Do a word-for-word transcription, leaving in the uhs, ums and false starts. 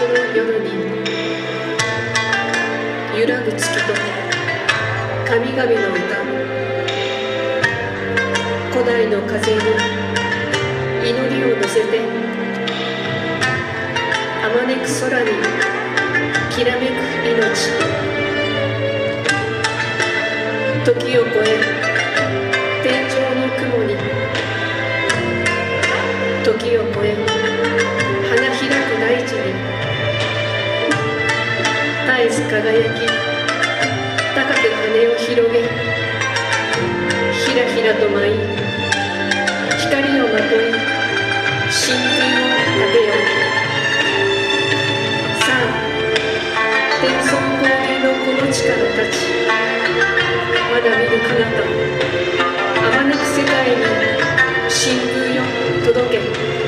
の夜に揺らぐ月と神々の歌、古代の風に祈りを乗せて、あまねく空にきらめく命、時を超え天井の雲に、時を超え花開く大地に、絶えず輝き高く羽を広げ、ひらひらと舞い光をまとい神空を立てよう。さあ天孫降臨のこの地から立ち、まだ見ぬ彼方あまねく世界に神空よ届け。